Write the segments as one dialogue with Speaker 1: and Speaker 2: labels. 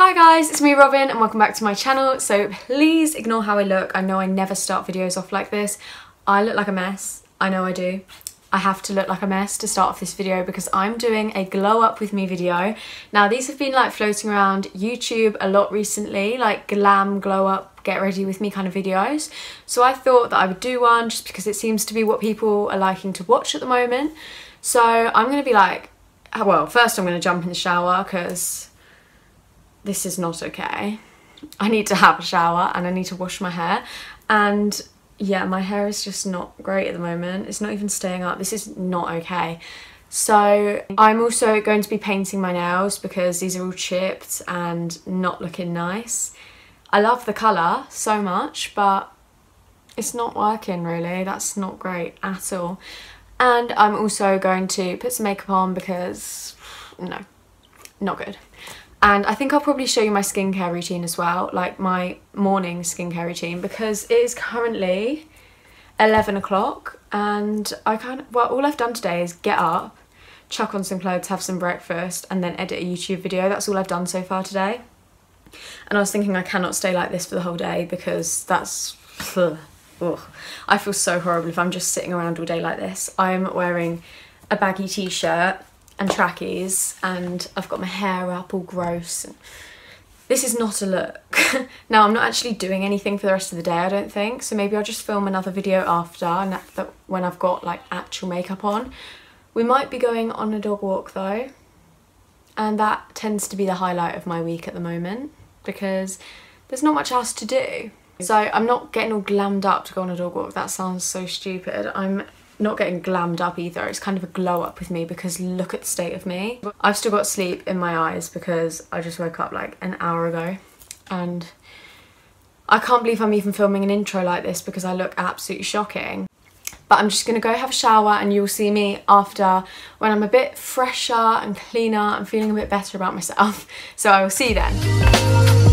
Speaker 1: Hi guys, it's me Robin and welcome back to my channel. So please ignore how I look. I know I never start videos off like this. I look like a mess. I know I do. I have to look like a mess to start off this video because I'm doing a glow up with me video. Now these have been like floating around YouTube a lot recently, like glam glow up get ready with me kind of videos. So I thought that I would do one just because it seems to be what people are liking to watch at the moment. So I'm going to be like, well, first I'm going to jump in the shower because this is not okay. I need to have a shower and I need to wash my hair, and yeah, my hair is just not great at the moment. It's not even staying up. This is not okay. So I'm also going to be painting my nails because these are all chipped and not looking nice. I love the colour so much, but it's not working really. That's not great at all. And I'm also going to put some makeup on because no, not good. And I think I'll probably show you my skincare routine as well, like my morning skincare routine, because it is currently 11 o'clock and all I've done today is get up, chuck on some clothes, have some breakfast and then edit a YouTube video. That's all I've done so far today. And I was thinking I cannot stay like this for the whole day because that's, ugh. I feel so horrible if I'm just sitting around all day like this. I'm wearing a baggy t-shirt and trackies and I've got my hair up all gross. This is not a look. Now I'm not actually doing anything for the rest of the day, I don't think, so maybe I'll just film another video after and when I've got like actual makeup on. We might be going on a dog walk though, and that tends to be the highlight of my week at the moment because there's not much else to do. So I'm not getting all glammed up to go on a dog walk. That sounds so stupid. I'm not getting glammed up either. It's kind of a glow up with me because look at the state of me. I've still got sleep in my eyes because I just woke up like an hour ago and I can't believe I'm even filming an intro like this because I look absolutely shocking. But I'm just gonna go have a shower and you'll see me after when I'm a bit fresher and cleaner and feeling a bit better about myself. So I will see you then.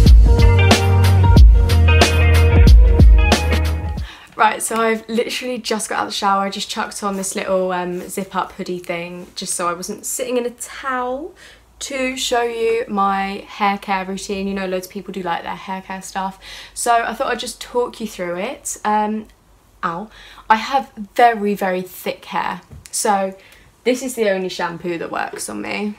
Speaker 1: Right, so I've literally just got out of the shower. I just chucked on this little zip up hoodie thing just so I wasn't sitting in a towel, to show you my hair care routine. You know, loads of people do like their hair care stuff. So I thought I'd just talk you through it. Ow. I have very, very thick hair. So this is the only shampoo that works on me.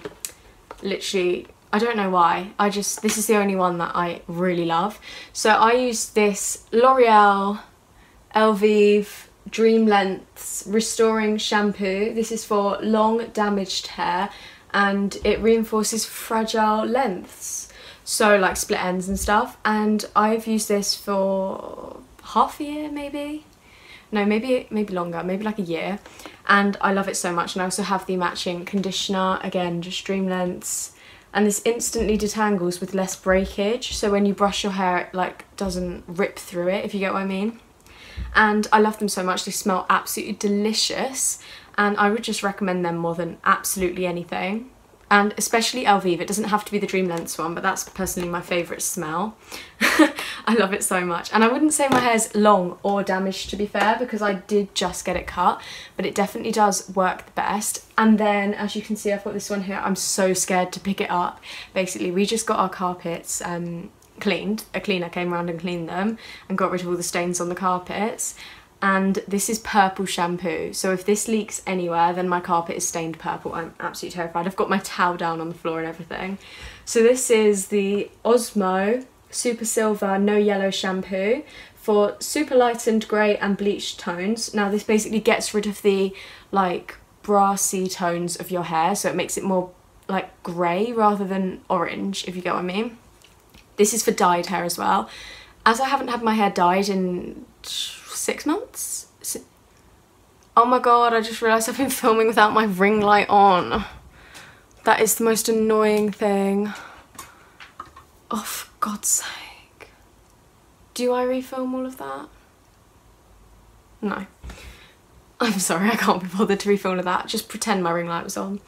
Speaker 1: Literally, I don't know why. This is the only one that I really love. So I use this L'Oreal Elvive Dream Lengths Restoring Shampoo. This is for long damaged hair and it reinforces fragile lengths, so like split ends and stuff, and I've used this for half a year maybe. No, maybe longer, maybe like a year, and I love it so much. And I also have the matching conditioner, again just Dream Lengths, and this instantly detangles with less breakage, so when you brush your hair it like doesn't rip through it, if you get what I mean. And I love them so much. They smell absolutely delicious and I would just recommend them more than absolutely anything, and especially Elvive. It doesn't have to be the Dream Lengths one, but that's personally my favourite smell. I love it so much, and I wouldn't say my hair's long or damaged to be fair because I did just get it cut, but it definitely does work the best. And then as you can see, I've got this one here. I'm so scared to pick it up. Basically we just got our carpets cleaned. A cleaner came around and cleaned them and got rid of all the stains on the carpets, and this is purple shampoo, so if this leaks anywhere then my carpet is stained purple. I'm absolutely terrified. I've got my towel down on the floor and everything. So this is the Osmo Super Silver No Yellow Shampoo for super lightened grey and bleached tones. Now this basically gets rid of the like brassy tones of your hair, so it makes it more like grey rather than orange, if you get what I mean. This is for dyed hair as well. As I haven't had my hair dyed in 6 months. Oh my god, I just realised I've been filming without my ring light on. That is the most annoying thing. Oh, for God's sake. Do I refilm all of that? No. I'm sorry, I can't be bothered to refilm all of that. Just pretend my ring light was on.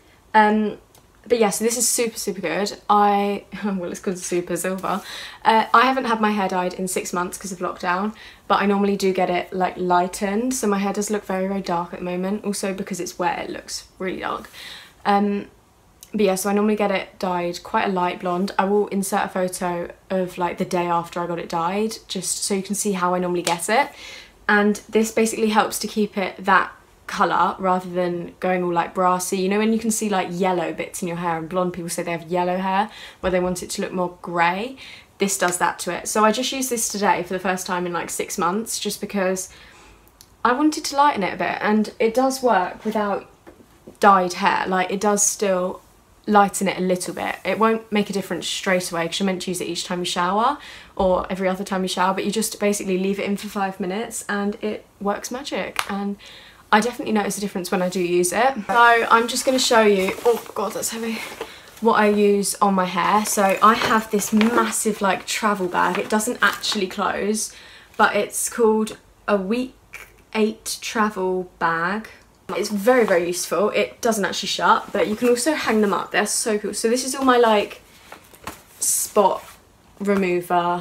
Speaker 1: But yeah, so this is super good. Well, it's called Super Silver. I haven't had my hair dyed in 6 months because of lockdown, but I normally do get it like lightened, so my hair does look very dark at the moment. Also because it's wet, it looks really dark. But yeah, so I normally get it dyed quite a light blonde. I will insert a photo of like the day after I got it dyed, just so you can see how I normally get it. And this basically helps to keep it that colour rather than going all like brassy. You know when you can see like yellow bits in your hair, and blonde people say they have yellow hair where they want it to look more grey? This does that to it. So I just used this today for the first time in like 6 months, just because I wanted to lighten it a bit, and it does work without dyed hair. Like, it does still lighten it a little bit. It won't make a difference straight away because you're meant to use it each time you shower or every other time you shower, but you just basically leave it in for 5 minutes and it works magic. And I definitely notice a difference when I do use it. So I'm just going to show you, oh god that's heavy, what I use on my hair. So I have this massive like travel bag. It doesn't actually close, but it's called a Week 8 travel bag. It's very, very useful. It doesn't actually shut, but you can also hang them up. They're so cool. So this is all my like spot remover,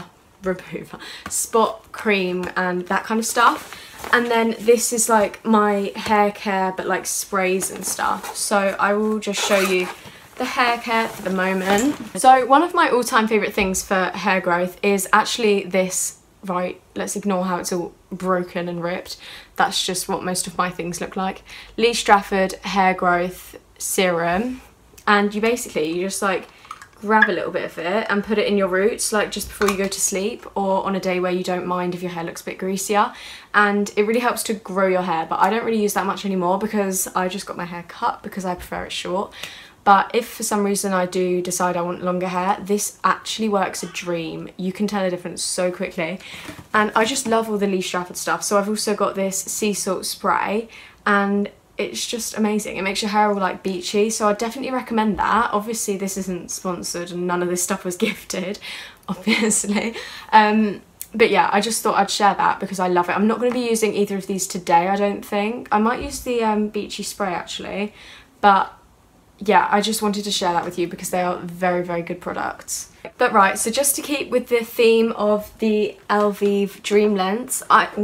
Speaker 1: spot cream and that kind of stuff. And then this is like my hair care, but like sprays and stuff. So I will just show you the hair care for the moment. So one of my all-time favourite things for hair growth is actually this, right, let's ignore how it's all broken and ripped. That's just what most of my things look like. Lee Strafford hair growth serum. And you just like grab a little bit of it and put it in your roots, like just before you go to sleep or on a day where you don't mind if your hair looks a bit greasier. And it really helps to grow your hair, but I don't really use that much anymore because I just got my hair cut because I prefer it short. But if for some reason I do decide I want longer hair, this actually works a dream. You can tell a difference so quickly. And I just love all the Lee Strafford stuff. So I've also got this sea salt spray, and it's just amazing. It makes your hair all like beachy, so I definitely recommend that. Obviously this isn't sponsored and none of this stuff was gifted, obviously. But yeah, I just thought I'd share that because I love it. I'm not going to be using either of these today, I don't think. I might use the beachy spray actually, but yeah, I just wanted to share that with you because they are very, very good products. But right, so just to keep with the theme of the Elvive Dream Lengths,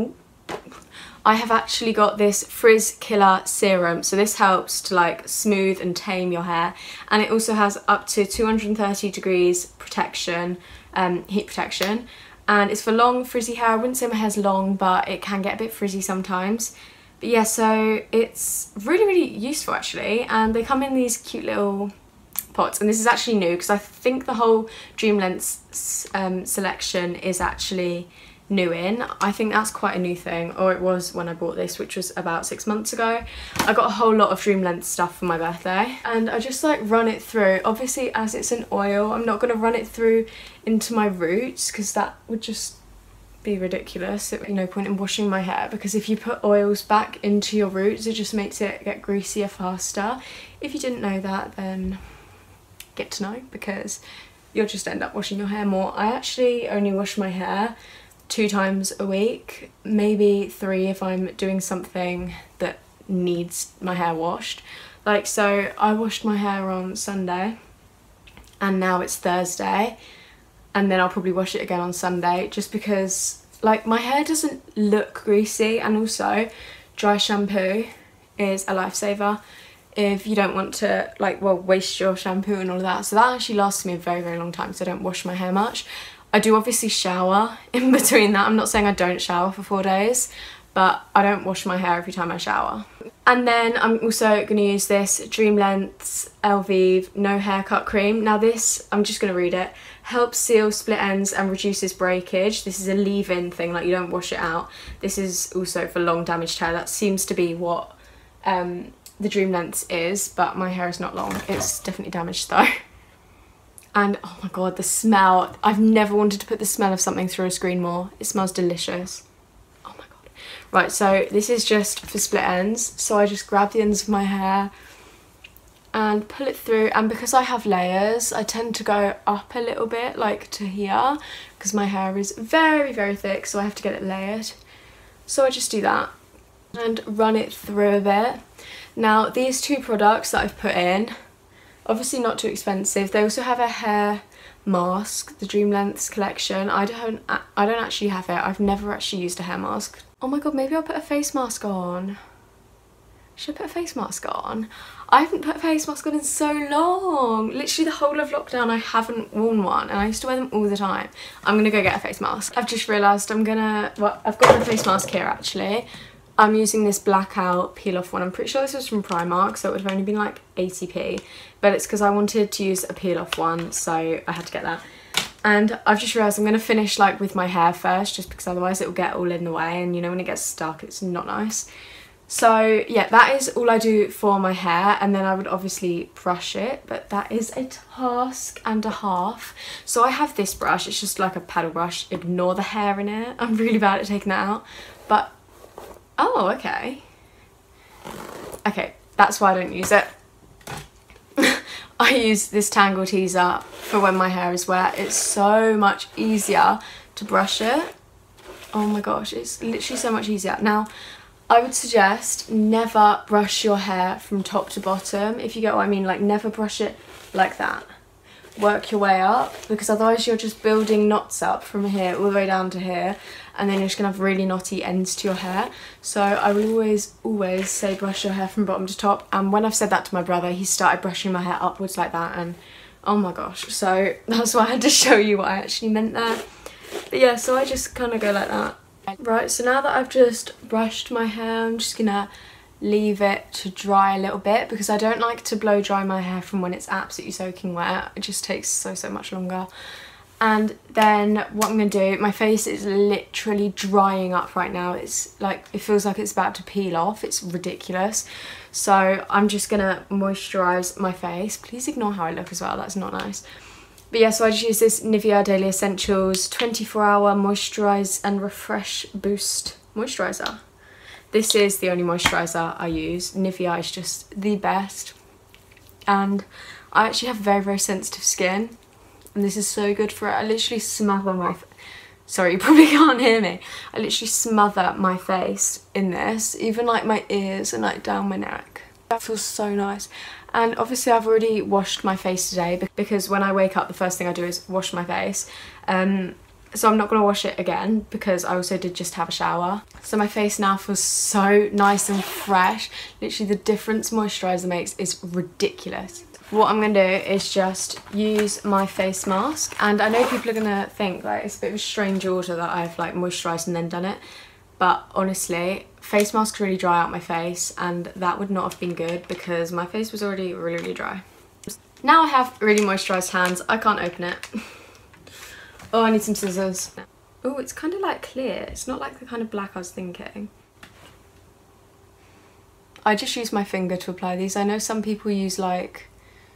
Speaker 1: I have actually got this Frizz Killer Serum. So this helps to like smooth and tame your hair, and it also has up to 230 degrees protection, heat protection, and it's for long frizzy hair. I wouldn't say my hair's long, but it can get a bit frizzy sometimes. But yeah, so it's really, really useful actually, and they come in these cute little pots, and this is actually new because I think the whole Dream Lengths selection is actually new in. I think that's quite a new thing, or it was when I bought this, which was about 6 months ago. I got a whole lot of Dream Lengths stuff for my birthday, and I just like run it through. Obviously as it's an oil, I'm not going to run it through into my roots because that would just be ridiculous. It would be no point in washing my hair, because if you put oils back into your roots it just makes it get greasier faster. If you didn't know that, then get to know, because you'll just end up washing your hair more. I actually only wash my hair 2 times a week, maybe 3 if I'm doing something that needs my hair washed. Like, so I washed my hair on Sunday and now it's Thursday, and then I'll probably wash it again on Sunday, just because like my hair doesn't look greasy, and also dry shampoo is a lifesaver if you don't want to like, well, waste your shampoo and all of that. So that actually lasts me a very, very long time, so I don't wash my hair much. I do obviously shower in between that. I'm not saying I don't shower for 4 days, but I don't wash my hair every time I shower. And then I'm also going to use this Dream Lengths Elvive No Haircut Cream. Now this, I'm just going to read it, helps seal split ends and reduces breakage. This is a leave-in thing, like you don't wash it out. This is also for long damaged hair. That seems to be what the Dream Lengths is, but my hair is not long. It's definitely damaged though. And oh my god, the smell. I've never wanted to put the smell of something through a screen more. It smells delicious. Oh my god. Right, so this is just for split ends. So I just grab the ends of my hair and pull it through. And because I have layers, I tend to go up a little bit, like to here, because my hair is very, very thick, so I have to get it layered. So I just do that and run it through a bit. Now, these 2 products that I've put in, obviously not too expensive. They also have a hair mask, the Dream Lengths collection. I don't actually have it. I've never actually used a hair mask. Oh my god, maybe I'll put a face mask on. Should I put a face mask on? I haven't put a face mask on in so long. Literally the whole of lockdown I haven't worn one, and I used to wear them all the time. I'm gonna go get a face mask. I've just realised I've got my face mask here actually. I'm using this blackout peel off one. I'm pretty sure this was from Primark, so it would have only been like 80p, but it's because I wanted to use a peel off one, so I had to get that. And I've just realised I'm going to finish like with my hair first, just because otherwise it will get all in the way, and you know when it gets stuck it's not nice. So yeah, that is all I do for my hair, and then I would obviously brush it, but that is a task and a half. So I have this brush, it's just like a paddle brush, ignore the hair in it, I'm really bad at taking that out, but oh okay, that's why I don't use it. I use this Tangle Teezer for when my hair is wet. It's so much easier to brush it. Oh my gosh, it's literally so much easier. Now, I would suggest never brush your hair from top to bottom, if you get what I mean. Like, never brush it like that. Work your way up, because otherwise you're just building knots up from here all the way down to here, and then you're just gonna have really knotty ends to your hair. So I would always say brush your hair from bottom to top, and when I've said that to my brother, he started brushing my hair upwards like that, and oh my gosh, so that's why I had to show you what I actually meant there. But yeah, so I just kind of go like that. Right, so now that I've just brushed my hair, I'm just gonna leave it to dry a little bit, because I don't like to blow dry my hair from when it's absolutely soaking wet. It just takes so much longer. And then what I'm going to do, my face is literally drying up right now. It's like, it feels like it's about to peel off. It's ridiculous. So I'm just going to moisturise my face. Please ignore how I look as well, that's not nice. But yeah, so I just use this Nivea Daily Essentials 24-hour Moisturise and Refresh Boost Moisturiser. This is the only moisturiser I use. Nivea is just the best. And I actually have very sensitive skin, and this is so good for it. I literally smother my sorry, you probably can't hear me. I literally smother my face in this, even like my ears and like down my neck. That feels so nice. And obviously I've already washed my face today, because when I wake up the first thing I do is wash my face. So I'm not going to wash it again, because I also did just have a shower. So my face now feels so nice and fresh. Literally the difference moisturiser makes is ridiculous. What I'm going to do is just use my face mask. And I know people are going to think like it's a bit of a strange order that I've like moisturised and then done it. But honestly, face masks really dry out my face, and that would not have been good because my face was already really dry. Now I have really moisturised hands. I can't open it. Oh, I need some scissors. Oh, it's kind of like clear. It's not like the kind of black I was thinking. I just use my finger to apply these. I know some people use like,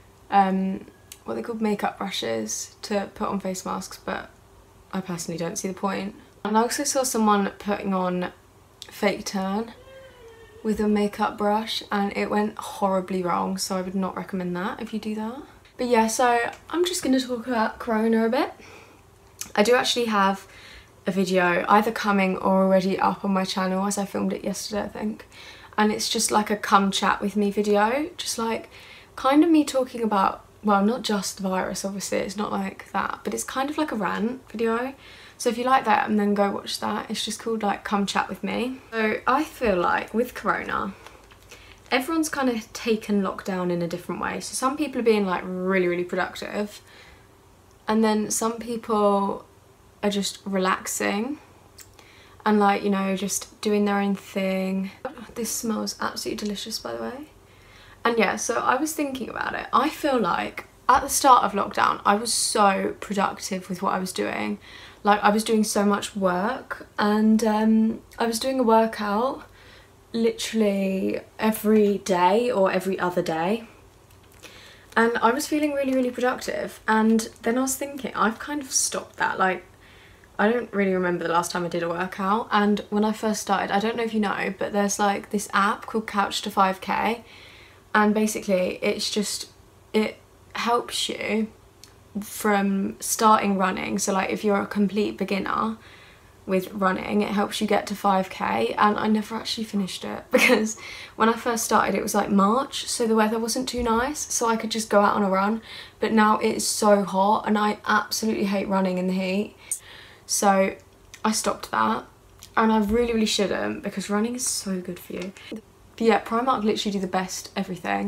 Speaker 1: what they call makeup brushes to put on face masks, but I personally don't see the point. And I also saw someone putting on fake tan with a makeup brush, and it went horribly wrong, so I would not recommend that if you do that. But yeah, so I'm just going to talk about Corona a bit. I do actually have a video either coming or already up on my channel, as I filmed it yesterday I think, and it's just like a come chat with me video, just like kind of me talking about, well, not just the virus obviously, it's not like that, but it's kind of like a rant video. So if you like that, and then go watch that. It's just called like Come Chat With Me. So I feel like with Corona, everyone's kind of taken lockdown in a different way. So some people are being like really productive, and then some people are just relaxing and like, you know, just doing their own thing. This smells absolutely delicious, by the way. And yeah, so I was thinking about it. I feel like at the start of lockdown, I was so productive with what I was doing. Like, I was doing so much work, and I was doing a workout literally every day or every other day. And I was feeling really productive. And then I was thinking, I've kind of stopped that. Like, I don't really remember the last time I did a workout. And when I first started, I don't know if you know, but there's like this app called Couch to 5K. And basically it's just, it helps you from starting running. So like if you're a complete beginner with running, it helps you get to 5k. And I never actually finished it, because when I first started it was like March, so the weather wasn't too nice, so I could just go out on a run. But now it is so hot and I absolutely hate running in the heat, so I stopped that. And I really shouldn't, because running is so good for you. But yeah, Primark literally do the best everything.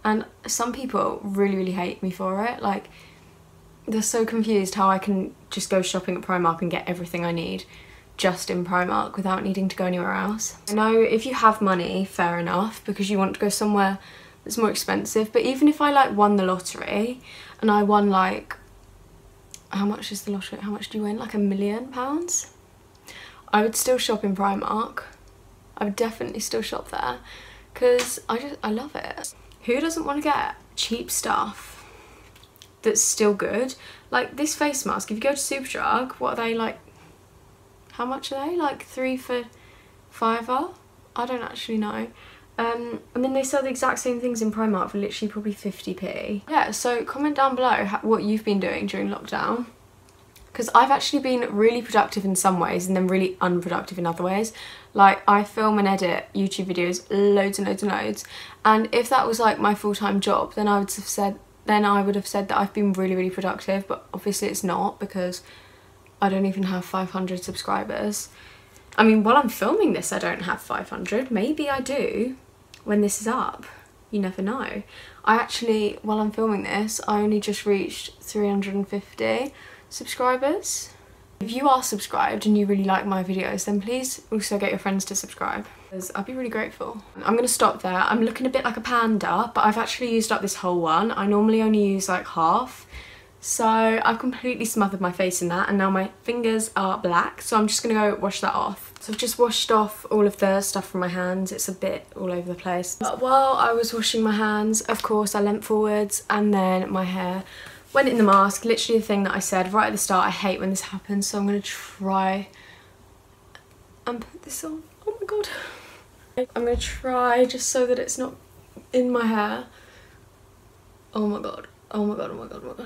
Speaker 1: and some people really hate me for it. Like, they're so confused how I can just go shopping at Primark and get everything I need just in Primark without needing to go anywhere else. I know if you have money, fair enough, because you want to go somewhere that's more expensive, but even if I like won the lottery and I won like, how much is the lottery? How much do you win? Like £1 million? I would still shop in Primark. I would definitely still shop there because I love it. Who doesn't want to get cheap stuff that's still good? Like this face mask, if you go to Superdrug, what are they like? How much are they? Like 3 for £5? I don't actually know. And then they sell the exact same things in Primark for literally probably 50p. Yeah, so comment down below what you've been doing during lockdown, because I've actually been really productive in some ways and then really unproductive in other ways. Like, I film and edit YouTube videos loads and loads, and if that was like my full-time job, then I would have said that I've been really productive, but obviously it's not, because I don't even have 500 subscribers. I mean, while I'm filming this I don't have 500, maybe I do when this is up, you never know. I actually, while I'm filming this, I only just reached 350 subscribers. If you are subscribed and you really like my videos, then please also get your friends to subscribe, because I'd be really grateful. I'm gonna stop there. I'm looking a bit like a panda, but I've actually used up this whole one. I normally only use like half, so I've completely smothered my face in that, and now my fingers are black, so I'm just gonna go wash that off. So I've just washed off all of the stuff from my hands. It's a bit all over the place. But while I was washing my hands, of course I leant forwards, and then my hair went in the mask. Literally the thing that I said right at the start, I hate when this happens, so I'm gonna try and put this on. Oh my god. I'm gonna try just so that it's not in my hair. Oh my god. Oh my god, oh my god, oh my god.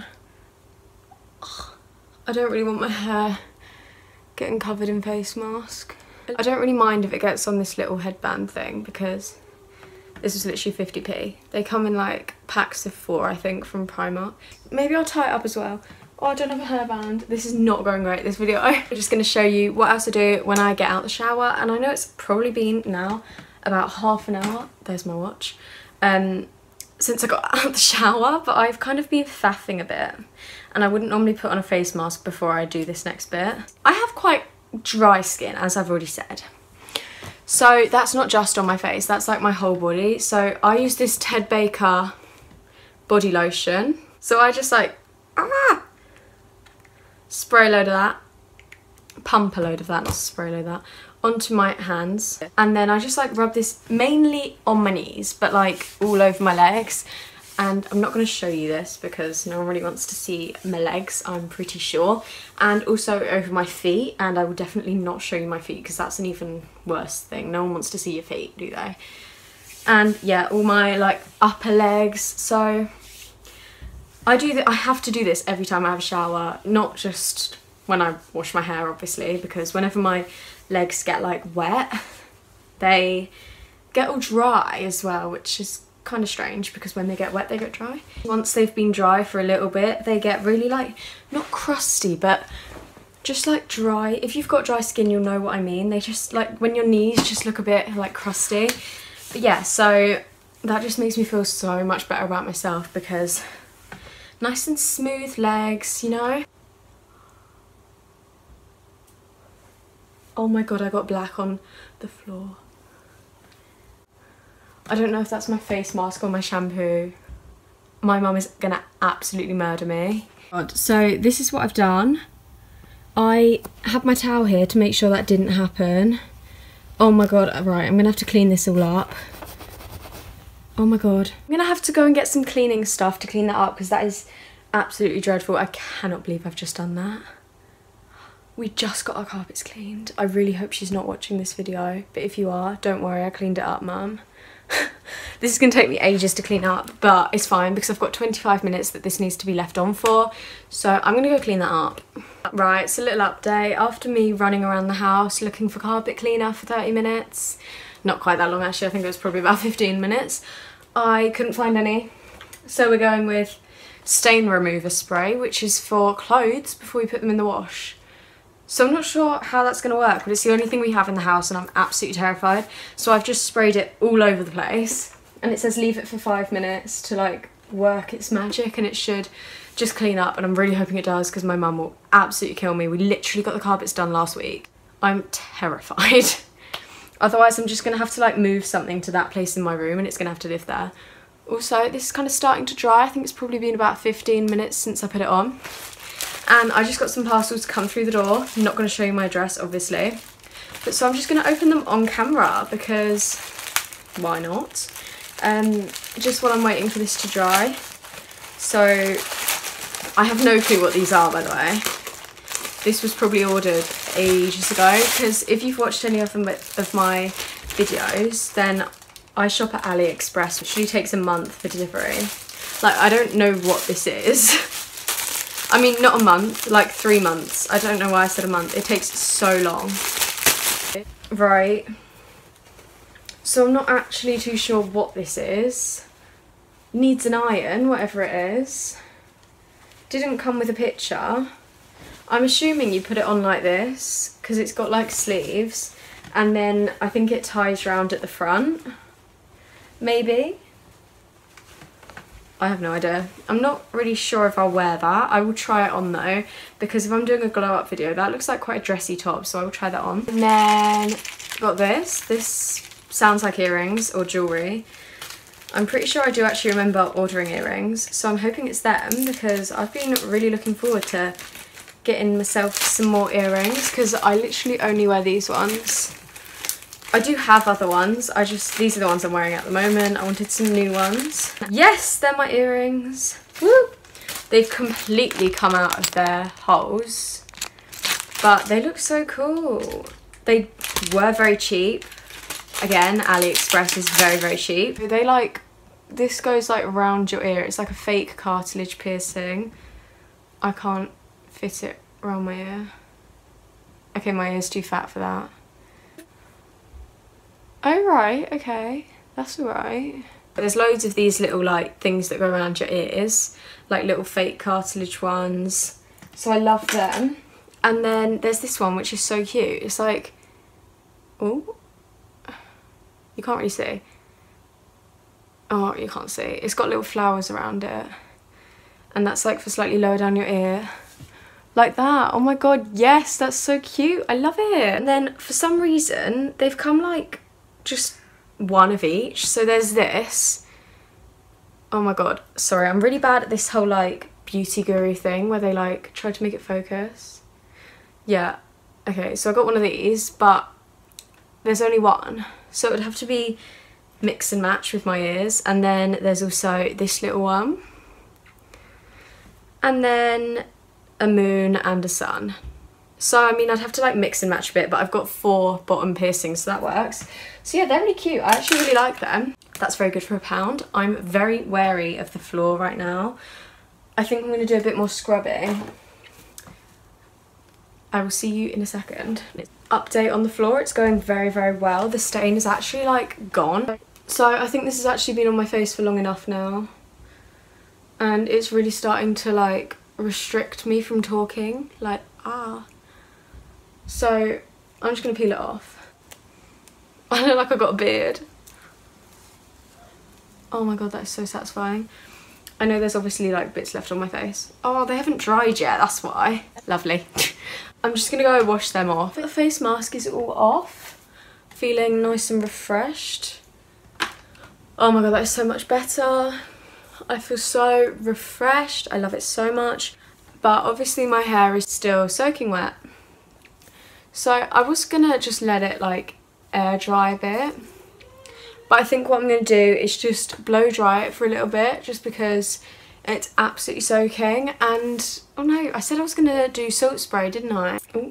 Speaker 1: I don't really want my hair getting covered in face mask. I don't really mind if it gets on this little headband thing, because this was literally 50p. They come in like packs of 4, I think, from Primark. Maybe I'll tie it up as well. Oh, I don't have a hairband. This is not going great, this video. I'm just going to show you what else I do when I get out the shower, and I know it's probably been now about half an hour, there's my watch, since I got out the shower, but I've kind of been faffing a bit, and I wouldn't normally put on a face mask before I do this next bit. I have quite dry skin, as I've already said, so that's not just on my face, that's like my whole body. So I use this Ted Baker body lotion, so I just like spray a load of that, pump a load of that, not spray a load of that, onto my hands, and then I just like rub this mainly on my knees, but like all over my legs. And I'm not going to show you this because no one really wants to see my legs, I'm pretty sure, and also over my feet, and I will definitely not show you my feet because that's an even worse thing. No one wants to see your feet, do they? And yeah, all my like upper legs. So I have to do this every time I have a shower, not just when I wash my hair, obviously, because whenever my legs get like wet, they get all dry as well, which is kind of strange because when they get wet they get dry. Once they've been dry for a little bit, they get really like, not crusty, but just like dry. If you've got dry skin, you'll know what I mean. They just like, when your knees just look a bit like crusty. But yeah, so that just makes me feel so much better about myself, because nice and smooth legs, you know. Oh my god, I got black on the floor. I don't know if that's my face mask or my shampoo. My mum is gonna absolutely murder me. So this is what I've done. I have my towel here to make sure that didn't happen. Oh my god, right, I'm gonna have to clean this all up. Oh my god. I'm gonna have to go and get some cleaning stuff to clean that up, because that is absolutely dreadful. I cannot believe I've just done that. We just got our carpets cleaned. I really hope she's not watching this video, but if you are, don't worry, I cleaned it up, mum. This is going to take me ages to clean up, but it's fine because I've got 25 minutes that this needs to be left on for, so I'm going to go clean that up. Right, so a little update. After me running around the house looking for carpet cleaner for 30 minutes, not quite that long actually, I think it was probably about 15 minutes, I couldn't find any. So we're going with stain remover spray, which is for clothes before we put them in the wash. So I'm not sure how that's going to work, but it's the only thing we have in the house and I'm absolutely terrified. So I've just sprayed it all over the place. and it says leave it for 5 minutes to like work its magic, and it should just clean up, and I'm really hoping it does because my mum will absolutely kill me. We literally got the carpets done last week. I'm terrified. Otherwise I'm just gonna have to like move something to that place in my room and it's gonna have to live there. Also, this is kind of starting to dry. I think it's probably been about 15 minutes since I put it on. And I just got some parcels to come through the door. I'm not going to show you my address, obviously. But so I'm just going to open them on camera because why not? Just while I'm waiting for this to dry. So I have no clue what these are, by the way. This was probably ordered ages ago because if you've watched any of them of my videos, then I shop at AliExpress, which usually takes a month for delivery. Like, I don't know what this is. I mean, not a month, like 3 months. I don't know why I said a month. It takes so long. Right. So I'm not actually too sure what this is. Needs an iron, whatever it is. Didn't come with a picture. I'm assuming you put it on like this, because it's got like sleeves. And then I think it ties round at the front. Maybe. I have no idea. I'm not really sure if I'll wear that. I will try it on though, because if I'm doing a glow up video, that looks like quite a dressy top, so I will try that on. And then got this. This sounds like earrings or jewellery. I'm pretty sure I do actually remember ordering earrings, so I'm hoping it's them because I've been really looking forward to getting myself some more earrings because I literally only wear these ones. I do have other ones, these are the ones I'm wearing at the moment. I wanted some new ones. Yes, they're my earrings. Woo! They've completely come out of their holes, but they look so cool. They were very cheap. Again, AliExpress is very, very cheap. They like, this goes like around your ear. It's like a fake cartilage piercing. I can't fit it around my ear. Okay, my ear's too fat for that. Oh right, okay, that's alright. There's loads of these little like things that go around your ears, like little fake cartilage ones, so I love them. And then there's this one which is so cute. It's like, oh, you can't really see. Oh, you can't see. It's got little flowers around it, and that's like for slightly lower down your ear. Like that. Oh my god, yes, that's so cute. I love it. And then for some reason they've come like just one of each. So there's this. Oh my god, sorry, I'm really bad at this whole like beauty guru thing where they like try to make it focus. Yeah, okay, so I got one of these, but there's only one, so it would have to be mix and match with my ears. And then there's also this little one, and then a moon and a sun. So I mean, I'd have to like mix and match a bit, but I've got 4 bottom piercings, so that works. So yeah, they're really cute. I actually really like them. That's very good for £1. I'm very wary of the floor right now. I think I'm going to do a bit more scrubbing. I will see you in a second. Update on the floor, it's going very, very well. The stain is actually like gone. So I think this has actually been on my face for long enough now. And it's really starting to like restrict me from talking, like so I'm just gonna peel it off. I look like I got a beard. Oh my god, that is so satisfying. I know there's obviously like bits left on my face. Oh, they haven't dried yet, that's why. Lovely. I'm just gonna go wash them off. The face mask is all off. Feeling nice and refreshed. Oh my god, that is so much better. I feel so refreshed. I love it so much. But obviously my hair is still soaking wet. So I was gonna just let it like air dry a bit. But I think what I'm gonna do is just blow dry it for a little bit, just because it's absolutely soaking. And oh no, I said I was gonna do salt spray, didn't I? Ooh.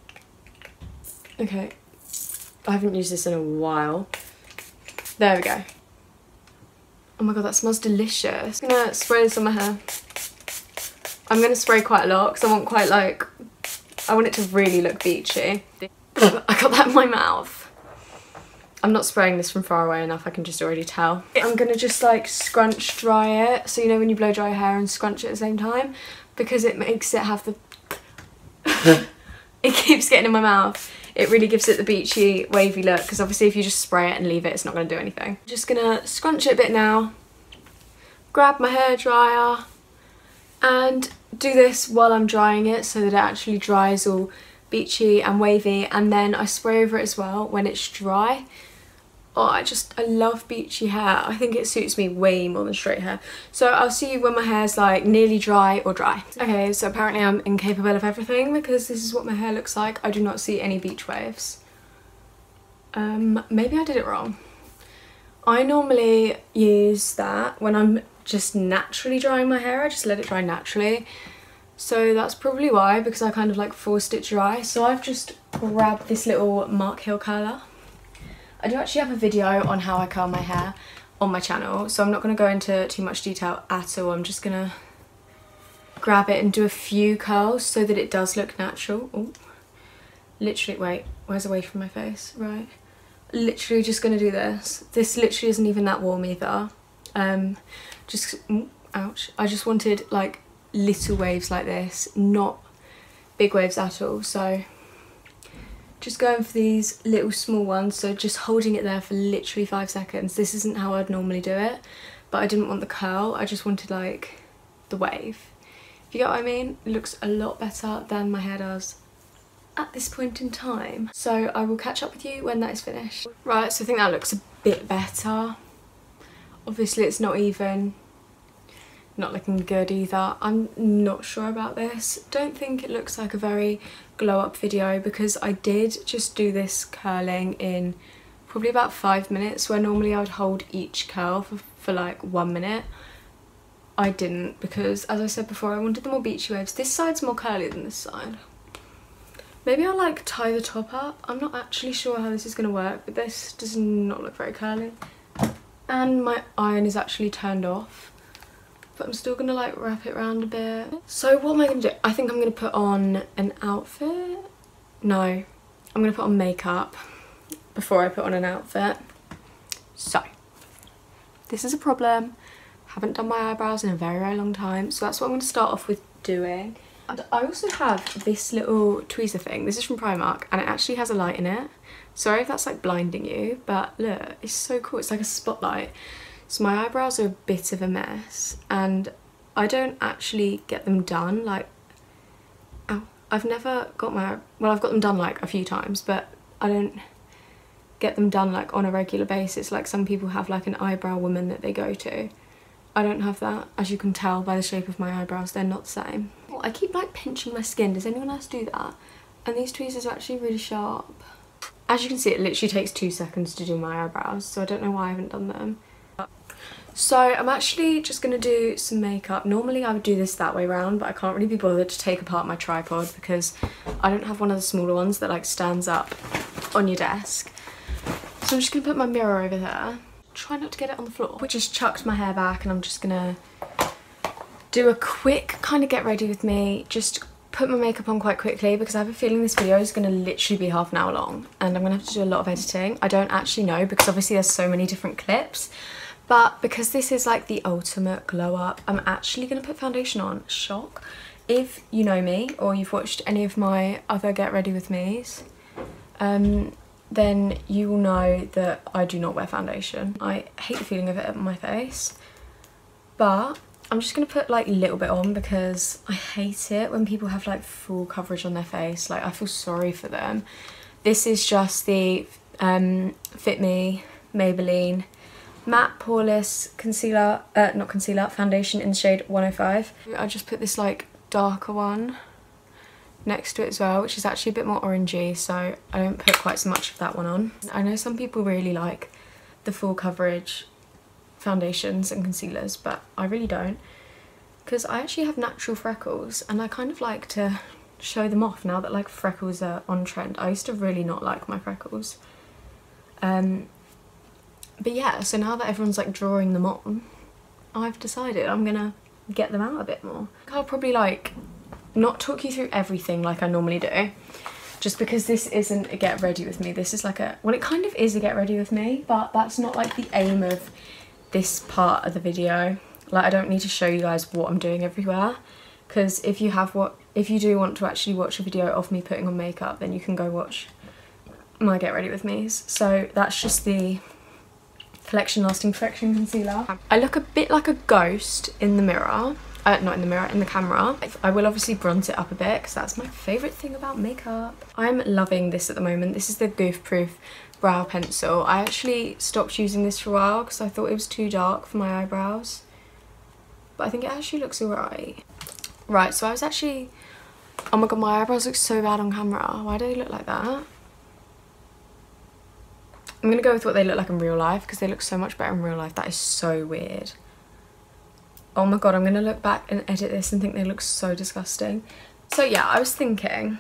Speaker 1: Okay, I haven't used this in a while. There we go. Oh my god, that smells delicious. I'm gonna spray this on my hair. I'm gonna spray quite a lot because I want quite like, I want it to really look beachy. I got that in my mouth. I'm not spraying this from far away enough, I can just already tell. I'm gonna just like scrunch dry it, so you know when you blow dry your hair and scrunch it at the same time, because it makes it have the it keeps getting in my mouth. it really gives it the beachy, wavy look, because obviously if you just spray it and leave it, it's not going to do anything. Just gonna scrunch it a bit now, grab my hairdryer and do this while I'm drying it so that it actually dries all beachy and wavy, and then I spray over it as well when it's dry. Oh, I love beachy hair. I think it suits me way more than straight hair. So I'll see you when my hair's like nearly dry or dry. Okay, so apparently I'm incapable of everything because this is what my hair looks like. I do not see any beach waves. Maybe I did it wrong. I normally use that when I'm just naturally drying my hair. I just let it dry naturally. So that's probably why, because I kind of like forced it dry. So I've just grabbed this little Mark Hill curler. I do actually have a video on how I curl my hair on my channel, so I'm not going to go into too much detail at all. I'm just going to grab it and do a few curls so that it does look natural. Ooh. Literally, wait, where's away from my face? Right. Literally just going to do this. This literally isn't even that warm either. Ouch. I just wanted like little waves like this, not big waves at all. So just going for these little small ones, so just holding it there for literally 5 seconds. This isn't how I'd normally do it, but I didn't want the curl, I just wanted like the wave. If you get what I mean? It looks a lot better than my hair does at this point in time. So I will catch up with you when that is finished. Right, so I think that looks a bit better. Obviously it's not even, not looking good either. I'm not sure about this. Don't think it looks like a very glow up video because I did just do this curling in probably about 5 minutes, where normally I would hold each curl for like 1 minute. I didn't, because as I said before, I wanted the more beachy waves. This side's more curly than this side. Maybe I'll like tie the top up. I'm not actually sure how this is going to work, but this does not look very curly. And my iron is actually turned off, but I'm still gonna like wrap it around a bit. So what am I gonna do? I think I'm gonna put on an outfit. No, I'm gonna put on makeup before I put on an outfit. So this is a problem. Haven't done my eyebrows in a very, very long time, so that's what I'm gonna start off with doing. And I also have this little tweezer thing. This is from Primark and it actually has a light in it. Sorry if that's like blinding you, but look, it's so cool. It's like a spotlight. So my eyebrows are a bit of a mess and I don't actually get them done like, ow, I've never got my, well I've got them done like a few times, but I don't get them done like on a regular basis like some people have, like an eyebrow woman that they go to. I don't have that. As you can tell by the shape of my eyebrows, they're not the same. Oh, I keep like pinching my skin. Does anyone else do that? And these tweezers are actually really sharp. As you can see, it literally takes 2 seconds to do my eyebrows, so I don't know why I haven't done them. So I'm actually just going to do some makeup. Normally I would do this that way around, but I can't really be bothered to take apart my tripod because I don't have one of the smaller ones that like stands up on your desk. So I'm just going to put my mirror over there. Try not to get it on the floor. I just chucked my hair back and I'm just going to do a quick kind of get ready with me. Just put my makeup on quite quickly because I have a feeling this video is going to literally be half an hour long and I'm going to have to do a lot of editing. I don't actually know because obviously there's so many different clips. But because this is like the ultimate glow up, I'm actually going to put foundation on. Shock. If you know me or you've watched any of my other get ready with me's, then you will know that I do not wear foundation. I hate the feeling of it on my face. But I'm just going to put like a little bit on because I hate it when people have like full coverage on their face. Like I feel sorry for them. This is just the Fit Me Maybelline Matte Poreless concealer, not concealer, foundation in the shade 105. I just put this like darker one next to it as well, which is actually a bit more orangey, so I don't put quite so much of that one on. I know some people really like the full coverage foundations and concealers, but I really don't because I actually have natural freckles and I kind of like to show them off now that like freckles are on trend. I used to really not like my freckles. But yeah, so now that everyone's like drawing them on, I've decided I'm gonna get them out a bit more. I'll probably like not talk you through everything like I normally do, just because this isn't a get ready with me. This is like a, well, it kind of is a get ready with me, but that's not like the aim of this part of the video. Like I don't need to show you guys what I'm doing everywhere, because if you do want to actually watch a video of me putting on makeup, then you can go watch my Get Ready With Me's. So that's just the Collection Lasting Perfection Concealer. I look a bit like a ghost in the mirror. Not in the mirror, in the camera. I will obviously bronze it up a bit because that's my favourite thing about makeup. I'm loving this at the moment. This is the Goof Proof brow pencil. I actually stopped using this for a while because I thought it was too dark for my eyebrows. But I think it actually looks alright. Right, so I was actually... Oh my god, my eyebrows look so bad on camera. Why do they look like that? I'm going to go with what they look like in real life because they look so much better in real life. That is so weird. Oh my god, I'm going to look back and edit this and think they look so disgusting. So yeah, I was thinking,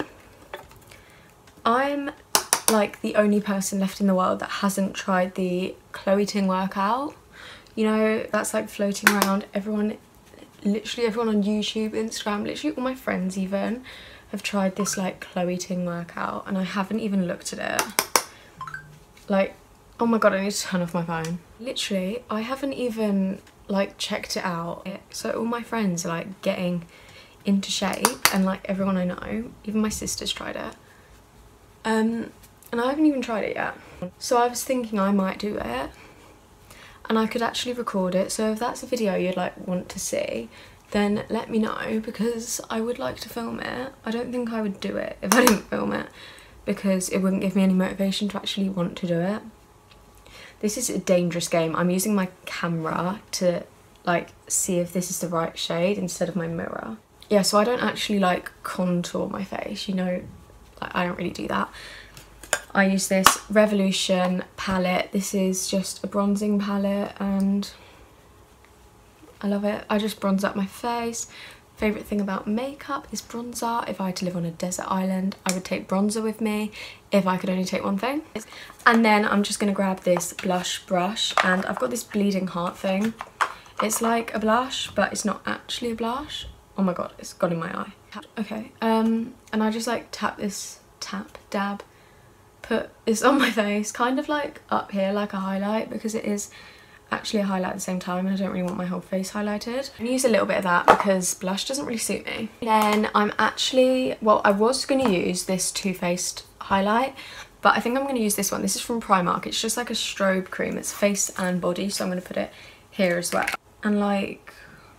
Speaker 1: I'm like the only person left in the world that hasn't tried the Chloe Ting workout. You know, that's like floating around. Everyone, literally everyone on YouTube, Instagram, literally all my friends even have tried this like Chloe Ting workout and I haven't even looked at it. Like, oh my god, I need to turn off my phone. Literally, I haven't even like checked it out. So all my friends are like getting into shape and like everyone I know, even my sister's tried it. And I haven't even tried it yet. So I was thinking I might do it and I could actually record it. So if that's a video you'd like want to see, then let me know because I would like to film it. I don't think I would do it if I didn't film it because it wouldn't give me any motivation to actually want to do it. This is a dangerous game. I'm using my camera to like see if this is the right shade instead of my mirror. Yeah, so I don't actually like contour my face, you know, like I don't really do that. I use this Revolution palette. This is just a bronzing palette and I love it. I just bronze up my face. Favourite thing about makeup is bronzer. If I had to live on a desert island, I would take bronzer with me if I could only take one thing. And then I'm just going to grab this blush brush and I've got this Bleeding Heart thing. It's like a blush, but it's not actually a blush. Oh my god, it's gone in my eye. Okay, and I just like dab, put this on my face, kind of like up here like a highlight because it is actually a highlight at the same time and I don't really want my whole face highlighted. I'm gonna use a little bit of that because blush doesn't really suit me. Then I'm actually, well, I was gonna use this Too Faced highlight, but I think I'm gonna use this one. This is from Primark. It's just like a strobe cream. It's face and body, so I'm gonna put it here as well. And like,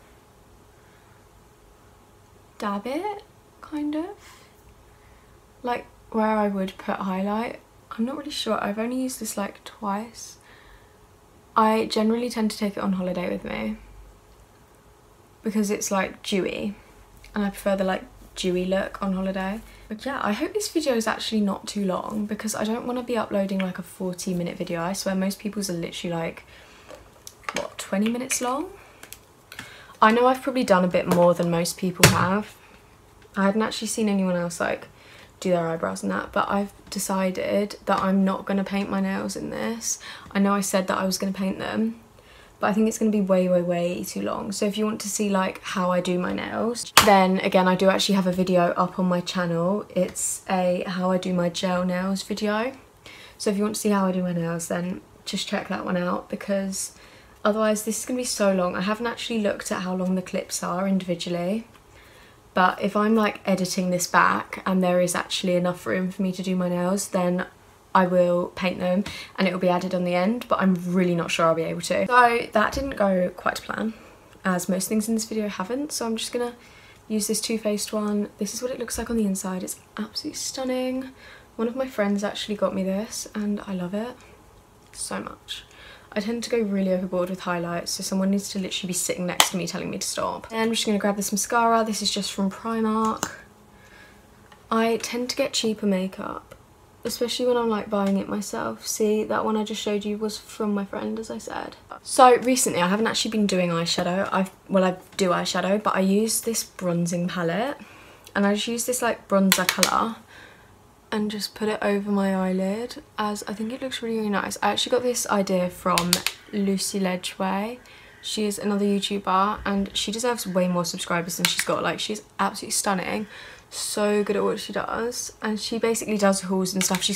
Speaker 1: dab it, kind of. Like where I would put highlight. I'm not really sure. I've only used this like twice. I generally tend to take it on holiday with me because it's like dewy and I prefer the like dewy look on holiday. But yeah, I hope this video is actually not too long because I don't want to be uploading like a 40-minute video. I swear most people's are literally like, what, 20 minutes long? I know I've probably done a bit more than most people have. I hadn't actually seen anyone else like do their eyebrows and that, but I've decided that I'm not going to paint my nails in this. I know I said that I was going to paint them, but I think it's going to be way too long. So if you want to see like how I do my nails, then again I do actually have a video up on my channel. It's a how I do my gel nails video. So if you want to see how I do my nails, then just check that one out because otherwise this is going to be so long. I haven't actually looked at how long the clips are individually. But if I'm like editing this back and there is actually enough room for me to do my nails, then I will paint them and it will be added on the end, but I'm really not sure I'll be able to. So that didn't go quite to plan, as most things in this video haven't. So I'm just gonna use this Too Faced one. This is what it looks like on the inside. It's absolutely stunning. One of my friends actually got me this and I love it so much. I tend to go really overboard with highlights, so someone needs to literally be sitting next to me telling me to stop. And I'm just going to grab this mascara. This is just from Primark. I tend to get cheaper makeup, especially when I'm like buying it myself. See, that one I just showed you was from my friend, as I said. So recently I haven't actually been doing eyeshadow. I do eyeshadow, but I use this bronzing palette and I just use this like bronzer colour and just put it over my eyelid, as I think it looks really nice. I actually got this idea from Lucy Ledgway. She is another YouTuber and she deserves way more subscribers than she's got. Like, she's absolutely stunning, so good at what she does, and she basically does hauls and stuff. She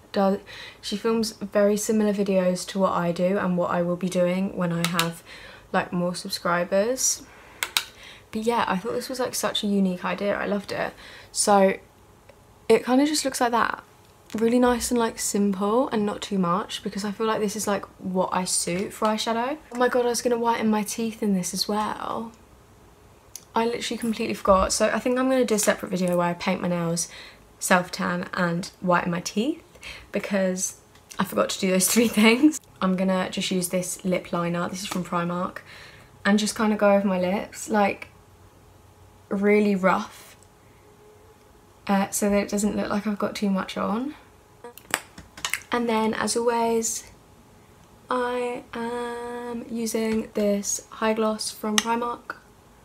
Speaker 1: films very similar videos to what I do and what I will be doing when I have like more subscribers. But yeah, I thought this was like such a unique idea. I loved it. So it kind of just looks like that. really nice and like simple and not too much, because I feel like this is like what I suit for eyeshadow. Oh my god, I was gonna whiten my teeth in this as well. I literally completely forgot. So I think I'm gonna do a separate video where I paint my nails, self-tan and whiten my teeth, because I forgot to do those 3 things. I'm gonna just use this lip liner, this is from Primark, and just kind of go over my lips, like really rough, so that it doesn't look like I've got too much on. And then, as always, I am using this high gloss from Primark,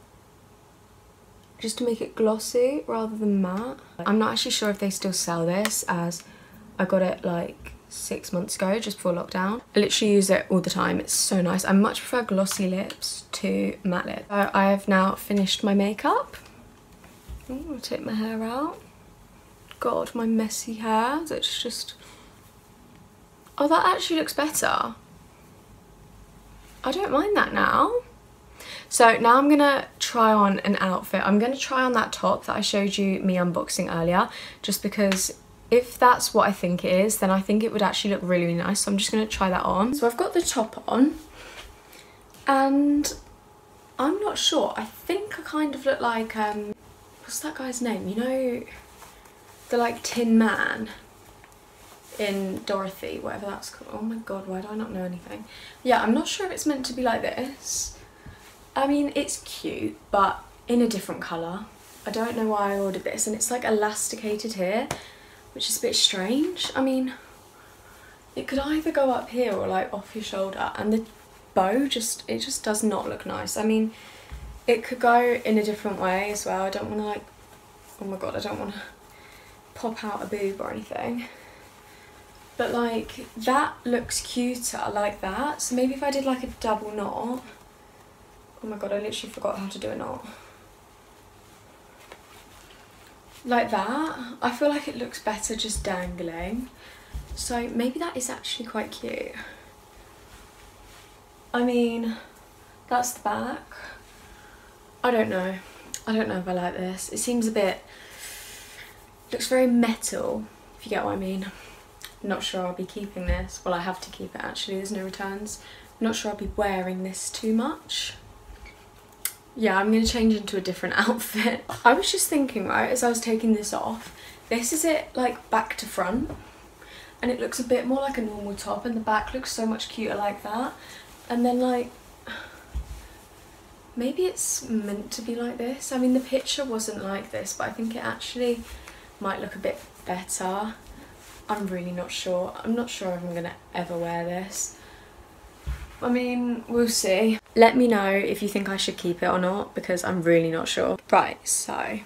Speaker 1: just to make it glossy rather than matte. I'm not actually sure if they still sell this, as I got it like 6 months ago, just before lockdown. I literally use it all the time, it's so nice. I much prefer glossy lips to matte lips. So I have now finished my makeup. I'll take my hair out. God, my messy hair, it's just... Oh, that actually looks better. I don't mind that now. So now I'm gonna try on an outfit. I'm gonna try on that top that I showed you me unboxing earlier, just because if that's what I think it is, then I think it would actually look really, really nice. So I'm just gonna try that on. So I've got the top on, and I'm not sure. I think I kind of look like, what's that guy's name? You know, the like Tin Man in Dorothy, whatever that's called. Oh my god, why do I not know anything? Yeah, I'm not sure if it's meant to be like this. I mean, it's cute, but in a different colour. I don't know why I ordered this, and it's like elasticated here, which is a bit strange. I mean, it could either go up here or like off your shoulder, and the bow it just does not look nice. I mean, it could go in a different way as well. I don't want to like, oh my god, I don't want to pop out a boob or anything. But like, that looks cuter like that. So maybe if I did like a double knot. Oh my god, I literally forgot how to do a knot. Like that. I feel like it looks better just dangling. So maybe that is actually quite cute. I mean, that's the back. I don't know. I don't know if I like this. It seems a bit... looks very metal, if you get what I mean. I'm not sure I'll be keeping this. Well, I have to keep it actually, there's no returns. I'm not sure I'll be wearing this too much. Yeah, I'm going to change into a different outfit. I was just thinking, right, as I was taking this off, this is it like back to front, and it looks a bit more like a normal top, and the back looks so much cuter like that. And then like, maybe it's meant to be like this. I mean, the picture wasn't like this, but I think it actually might look a bit better. I'm really not sure. I'm not sure if I'm going to ever wear this. I mean, we'll see. Let me know if you think I should keep it or not, because I'm really not sure. Right, so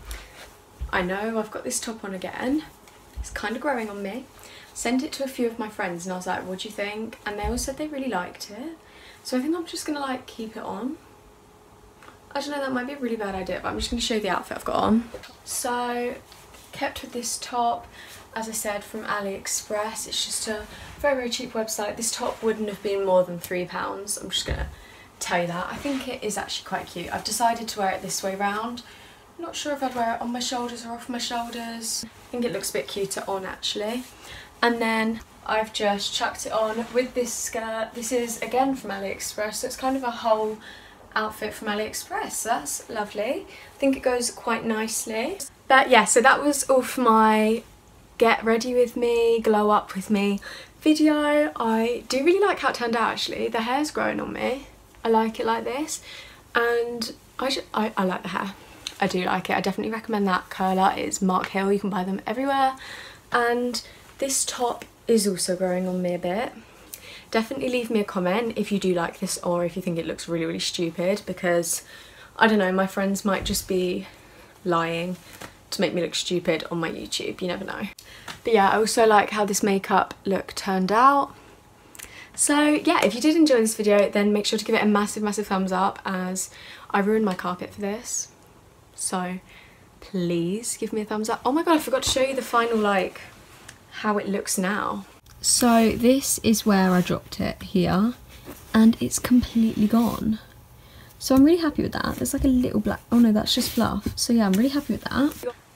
Speaker 1: I know I've got this top on again. It's kind of growing on me. Sent it to a few of my friends and I was like, what do you think? And they all said they really liked it. So I think I'm just gonna like keep it on. I don't know, that might be a really bad idea, but I'm just gonna show you the outfit I've got on. So, kept with this top, as I said, from AliExpress. It's just a very, very cheap website. This top wouldn't have been more than £3. I'm just gonna tell you that. I think it is actually quite cute. I've decided to wear it this way round. I'm not sure if I'd wear it on my shoulders or off my shoulders. I think it looks a bit cuter on actually. And then I've just chucked it on with this skirt. This is again from AliExpress, so it's kind of a whole outfit from AliExpress, so that's lovely. I think it goes quite nicely. But yeah, so that was all for my get ready with me, glow up with me video. I do really like how it turned out actually. The hair's growing on me. I like it like this, and I like the hair. I do like it. I definitely recommend that curler. It's Mark Hill, you can buy them everywhere. And this top is also growing on me a bit. Definitely leave me a comment if you do like this or if you think it looks really, really stupid, because I don't know, my friends might just be lying to make me look stupid on my YouTube, you never know. But yeah, I also like how this makeup look turned out. So yeah, if you did enjoy this video, then make sure to give it a massive, massive thumbs up, as I ruined my carpet for this. So please give me a thumbs up. Oh my god, I forgot to show you the final, like, how it looks now. So this is where I dropped it here, and it's completely gone. So I'm really happy with that. There's like a little black, oh no, that's just fluff. So yeah, I'm really happy with that.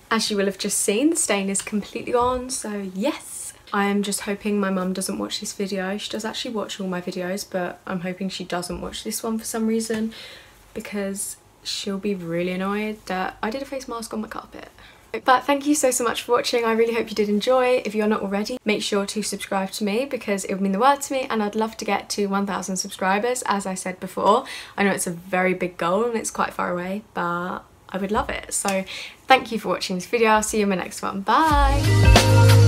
Speaker 1: As you will have just seen, the stain is completely gone, so yes. I am just hoping my mum doesn't watch this video. She does actually watch all my videos, but I'm hoping she doesn't watch this one for some reason, because she'll be really annoyed that I did a face mask on my carpet. But thank you so much for watching. I really hope you did enjoy. If you're not already, make sure to subscribe to me because it would mean the world to me, and I'd love to get to 1,000 subscribers, as I said before. I know it's a very big goal and it's quite far away, but I would love it. So thank you for watching this video. I'll see you in my next one. Bye!